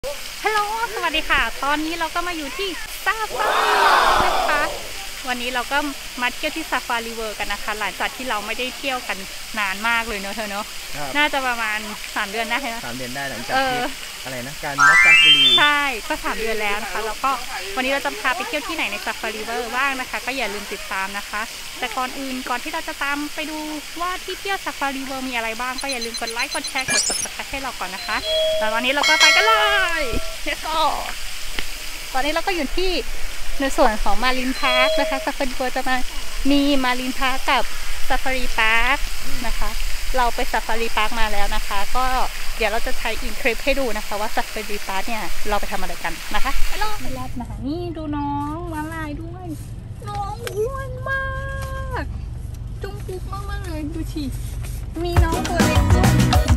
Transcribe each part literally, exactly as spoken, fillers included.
ฮัลโหลสวัสดีค่ะตอนนี้เราก็มาอยู่ที่ซาฟารีนะคะวันนี้เราก็มาเที่ยวที่ซาฟารีเวิร์กันนะคะหลังจากที่เราไม่ได้เที่ยวกันนานมากเลยเนอะเธอเนอะน่าจะประมาณสามเดือนได้ไหมสามเดือนได้หลังจากที่อะไรนะการนัดจักบุรีใช่ก็สามเดือนแล้วนะคะแล้วก็วันนี้เราจะพาไปเที่ยวที่ไหนในซาฟารีเวิร์บ้างนะคะก็อย่าลืมติดตามนะคะแต่ก่อนอื่นก่อนที่เราจะตามไปดูว่าที่เที่ยวซาฟารีเวิร์มีอะไรบ้างก็อย่าลืมกดไลค์กดแชร์กด ซับสไครบ์ ให้เราก่อนนะคะแล้ววันนี้เราก็ไปกันเลยเดี๋ยวก็ตอนนี้เราก็อยู่ที่ในส่วนของมารินพาร์คนะคะซาฟารีเวิร์จะมามีมารินพาร์คกับซาฟารีพาร์คนะคะเราไปซาฟารีพาร์คมาแล้วนะคะก็เดี๋ยวเราจะถ่ายอินคลิปให้ดูนะคะว่าซาฟารีพาร์คเนี่ยเราไปทำอะไรกันนะคะไปลองไปแล้วนะคะนี่ดูน้องมาลายด้วยน้องอ้วนมากจุ้งปุ๊กมากๆเลยดูสิมีน้องตัวเล็กด้วย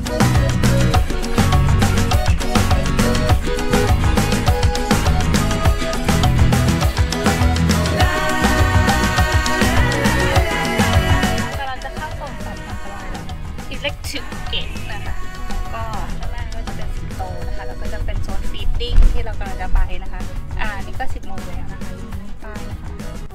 เล็กถึงเกตนะคะก็ข้างล่างก็จะเป็นสิงโตนะคะแล้วก็จะเป็นโซนฟีดดิ้งที่เรากำลังจะไปนะคะอ่านี่ก็สิบโมงแล้วนะคะนี่ป้ายนะคะ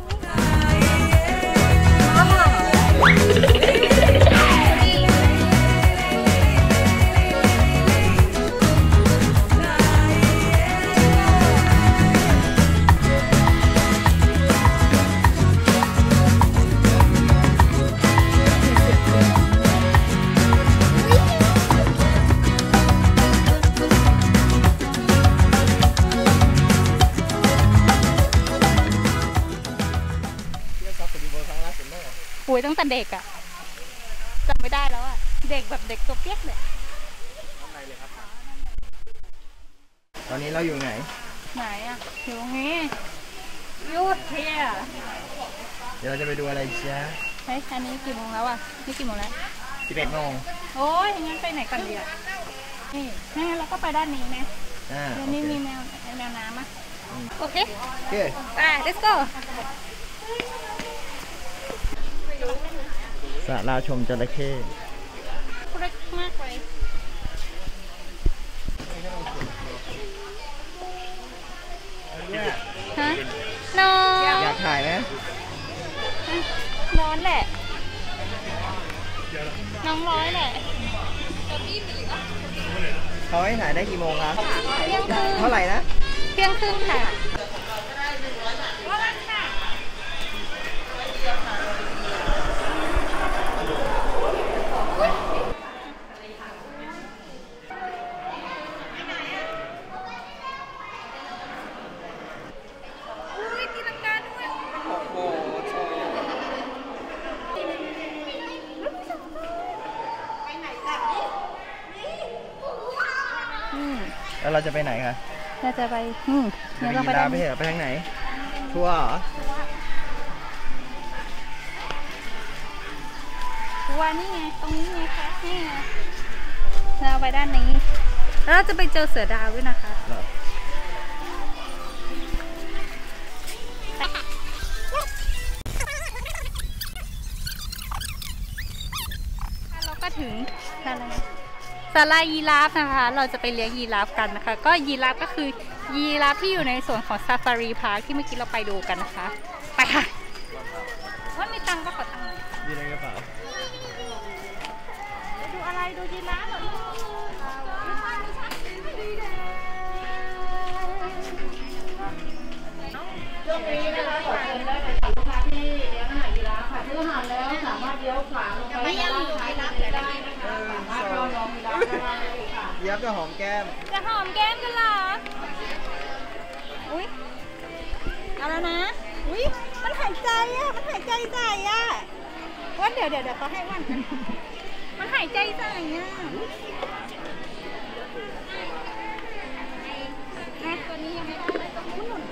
ป่วยตั้งแต่เด็กอะจำไม่ได้แล้วอะเด็กแบบเด็กตัวเปียกเลยตอนนี้เราอยู่ไหนไหนอะอยู่ตรงนี้ยูเทียเดี๋ยวเราจะไปดูอะไรจ๊ะเฮ้ยอันนี้กี่โมงแล้วอะนี่กี่โมงแล้วสิบเอ็ดโมงโอ้ยงั้นไปไหนกันดีอะนี่งั้นเราก็ไปด้านนี้นะเดี๋ยวนี้มีแมวแมวน้ำอะโอเคไป let's go สระราชมจระเข้เล็กมากเลยฮะน้องอยากถ่ายไหมร้อนแหละน้องร้อยแหละเขาให้ถ่ายได้กี่โมงคะเที่ยงครึ่งเท่าไหร่นะเที่ยงครึ่งค่ะแล้วเราจะไปไหนคะเราจะไปอืมเดี๋ยวเราไปไปไปทางไหนทัวร์เหรอทัวร์นี่ไงตรงนี้ไงคะนี่ไงเราไปด้านนี้แล้วเราจะไปเจอเสือดาวด้วยนะคะเราก็ถึงอะไรศาลายีราฟนะคะเราจะไปเลี้ยงยีราฟกันนะคะก็ยีราฟก็คือยีราฟที่อยู่ในส่วนของซาฟารีพาร์คที่เมื่อกี้เราไปดูกันนะคะไปค่ะว่ามีตังค์ก็ขอตังค์หน่อยมีอะไรกระเป๋าดูอะไรดูยีราฟเหรอช่วงนี้นะคะขอเชิญได้เลยค่ะลูกค้าที่เลี้ยงอาหารยีราฟค่ะซื้ออาหารแล้วสามารถเลี้ยวขวาลงไปไม่ยังอยู่ยีราฟได้นะคะสามารถรอน้องยีราฟได้ค่ะยีราฟจะหอมแก้มจะหอมแก้มกันเหรออุ้ยเอาแล้วนะอุ้ยมันหายใจอ่ะมันหายใจใส่อ่ะว่าเดี๋ยวเดี๋ยวเดี๋ยวเขาให้วันมันหายใจใส่อ่ะนะตัวนี้ยังไม่ได้เลยต้องหมุน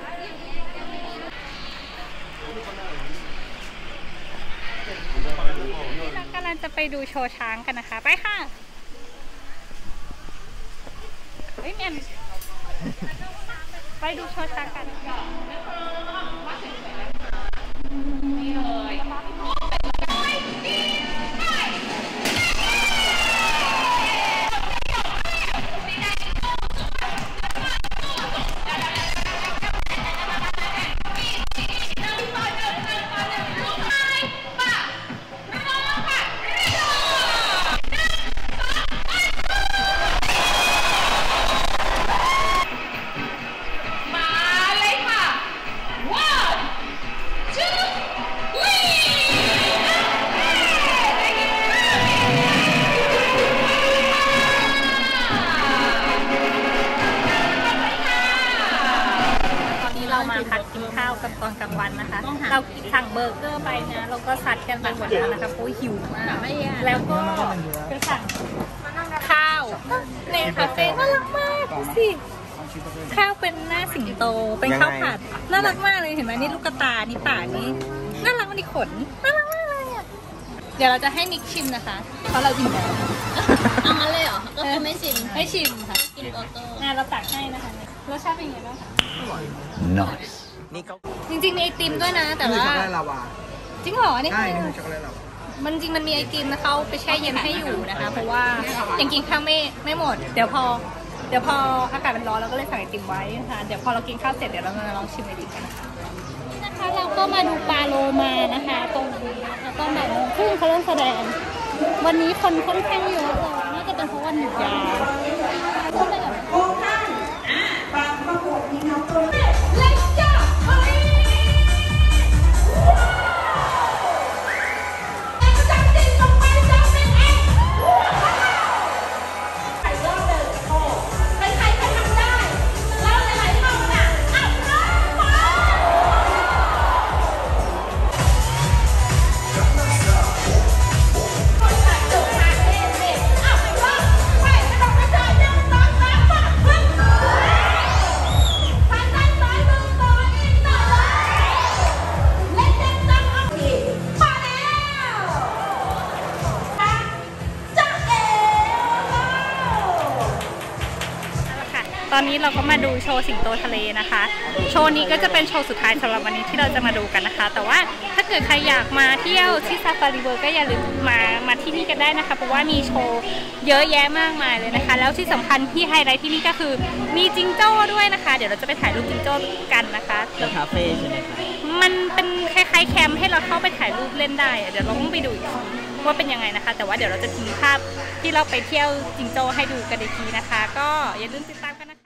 เรากำลังจะไปดูโชว์ช้างกันนะคะไปค่ะเฮ้ยแม่ไปดูโชว์ช้างกันนี่เลยาวกันตอนกลางวันนะคะเราสั่งเบอร์เกอร์ไปนะเราก็ซัดกันไปหมดแล้วนะคะเพราะหิวมากแล้วก็ไปสั่งข้าวในคาเฟ่น่ารักมากดูสิข้าวเป็นหน้าสิงโตเป็นข้าวผัดน่ารักมากเลยเห็นไหมนี่ลูกกระตานี่ปากนี่น่ารักมันนี่ขนน่ารักมากเลยอ่ะเดี๋ยวเราจะให้นิกชิมนะคะเพราะเราอิ่มแล้วเอางั้นเลยเหรอก็คือไม่ชิมไม่ชิมค่ะกินโตโต้งานเราตักให้นะคะรสชาติเป็นยังไงบ้างคะ nice นี่เขาจริงๆมีไอติมด้วยนะแต่ว่าช็อกโกแลตลาวาจริงเหรอนี่ใช่คือนี่คือช็อกโกแลตลาวามันจริงมันมีไอติมนะเขาไปแช่เย็นให้อยู่นะคะเพราะว่ายังกินข้าวไม่ไม่หมดเดี๋ยวพอเดี๋ยวพออากาศมันร้อนเราก็เลยสั่งไอติมไว้นะคะเดี๋ยวพอเรากินข้าวเสร็จเดี๋ยวเรามาลองชิมไอติมกันนะคะนี่นะคะเราก็มาดูปลาโลมานะคะตรงนี้แล้วก็แบบครึ่งเขาเริ่มแสดงวันนี้คนค่อนข้างเยอะเลยน่าจะเป็นเพราะวันหยุดยาวก็เลยแบบตอนนี้เราก็มาดูโชว์สิงโตทะเลนะคะโชว์นี้ก็จะเป็นโชว์สุดท้ายสำหรับวันนี้ที่เราจะมาดูกันนะคะแต่ว่าถ้าเกิดใครอยากมาเที่ยวที่ซาฟารีเวิลด์ก็อย่าลืมมามาที่นี่กันได้นะคะเพราะว่ามีโชว์เยอะแยะมากมายเลยนะคะแล้วที่สำคัญที่ไฮไลท์ที่นี่ก็คือมีจิงโจ้ด้วยนะคะเดี๋ยวเราจะไปถ่ายรูปจิงโจ้กันนะคะเป็นคาเฟ่ใช่ไหมครับมันเป็นคล้ายๆแคมป์ให้เราเข้าไปถ่ายรูปเล่นได้เดี๋ยวเราต้องไปดูอีกทีว่าเป็นยังไงนะคะแต่ว่าเดี๋ยวเราจะทิ้งภาพที่เราไปเที่ยวจิงโจ้ให้ดูกันอีกทีนะคะก็อย่าลืมติดตามกันนะคะ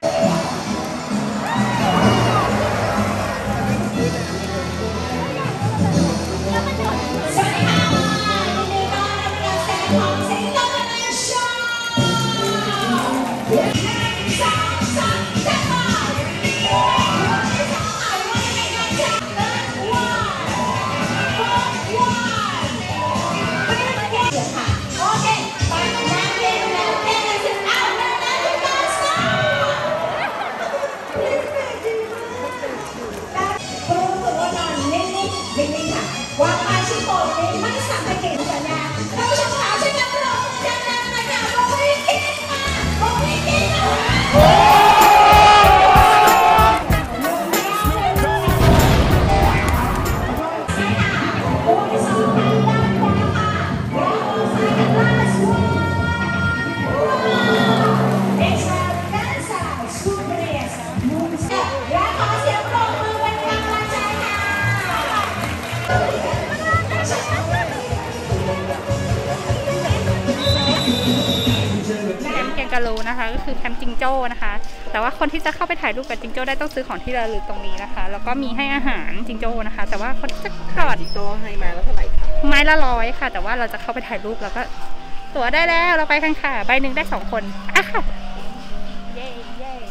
กะโลนะคะก็คือแคมป์จิงโจ้นะคะแต่ว่าคนที่จะเข้าไปถ่ายรูปกับจิงโจ้ได้ต้องซื้อของที่ระลึกตรงนี้นะคะแล้วก็มีให้อาหารจิงโจ้นะคะแต่ว่าคนที่จะกอดจิงโจ้ให้ไม้ละเท่าไหร่ไม้ละร้อยค่ะแต่ว่าเราจะเข้าไปถ่ายรูปแล้วก็ตั๋วได้แล้วเราไปกันค่ะใบหนึ่งได้สองคนอ่ะค่ะเย้เย้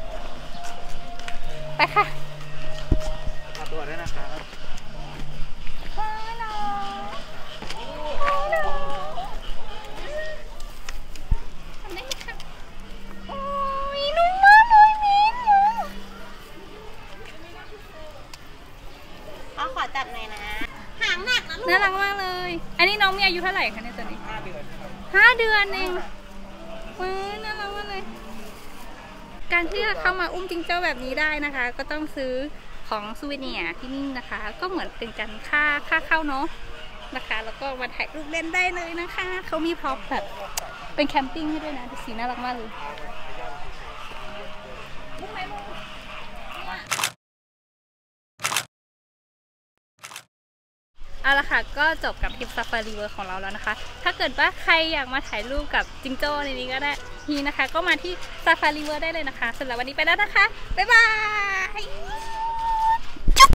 ไปค่ะตั๋วด้วยนะคะจับหน่อยนะหางหนักนะลูกน่ารักมากเลยอันนี้น้องมีอายุเท่าไหร่คะเนี่ยตอนนี้ห้าเดือนห้าเดือนเองว้าวน่ารักมากเลยการที่จะเข้ามาอุ้มจิงโจ้แบบนี้ได้นะคะก็ต้องซื้อของซูเวเนียร์ที่นี่นะคะก็เหมือนเป็นการค่าค่าเข้าเนาะนะคะแล้วก็มาถ่ายรูปเล่นได้เลยนะคะเขามีพร็อพแบบเป็นแคมปิ้งให้ด้วยนะดูสีน่ารักมากเลยเอาละค่ะก็จบกับทริปซาฟารีเวิลด์ของเราแล้วนะคะถ้าเกิดว่าใครอยากมาถ่ายรูปกับจิงโจ้ในนี้ก็ได้ทีนะคะก็มาที่ซาฟารีเวิลด์ได้เลยนะคะสำหรับวันนี้ไปแล้วนะคะบ๊ายบาย